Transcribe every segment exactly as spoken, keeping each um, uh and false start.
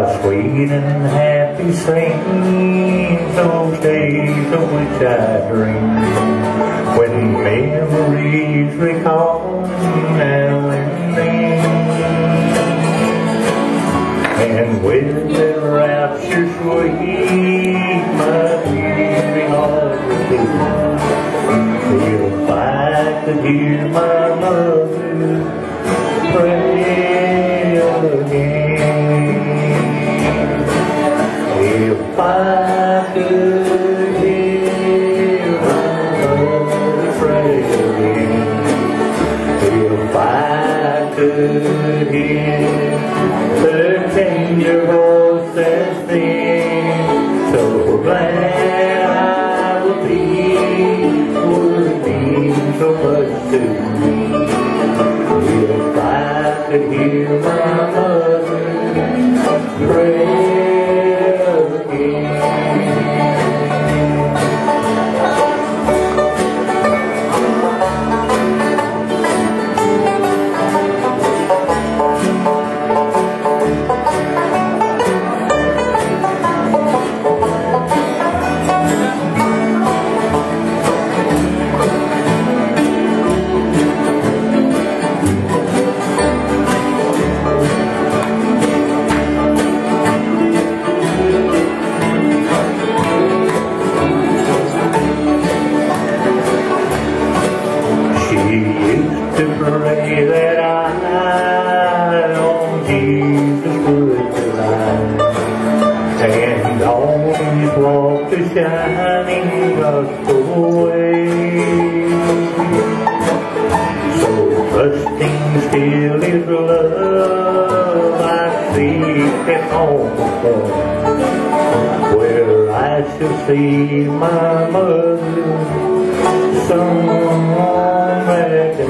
How sweet and happy seem those days of which I dream, when memories recall now and then, and with their rapture sweet my weary heart will beat. If I could hear my mother pray again, if I could hear my mother pray again, if I could hear her tender voice that sings, so glad I would be, would mean so much to me. If I could hear my mother pray again. To pray that I on Jesus would rely, and always walk the shining gospel way. So trusting still His love, I seek at home where I shall see my mother someday.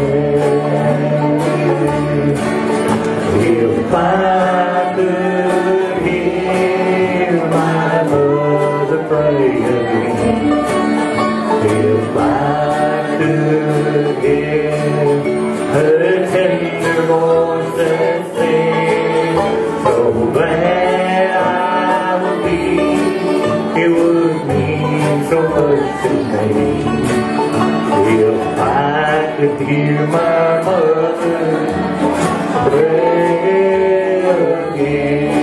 If I could hear my mother pray again, if I could hear her tender voice that sings, so glad I would be, it would mean so much to me. If I could hear my mother pray again.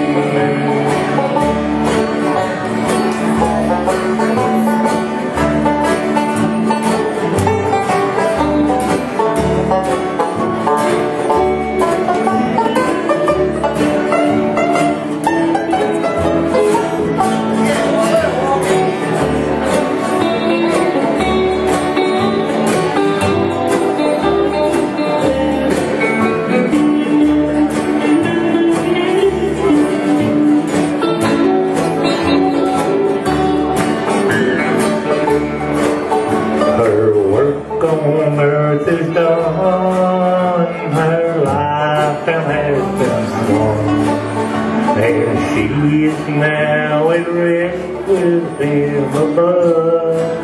On earth is done, her life has been won, and she is now at rest with Him above.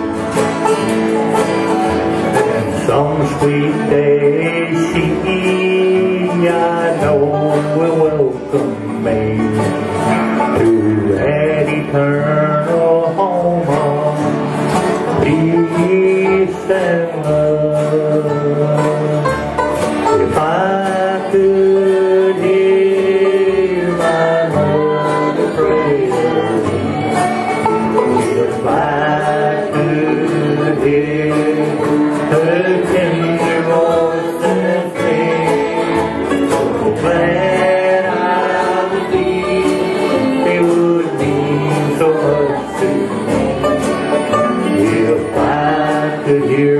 And some sweet day she, I know, will welcome me to that eternal home of peace and love. If I could hear my mother pray, if I could hear her tender voice that sings, so glad I would be, it would mean so much to me. If I could hear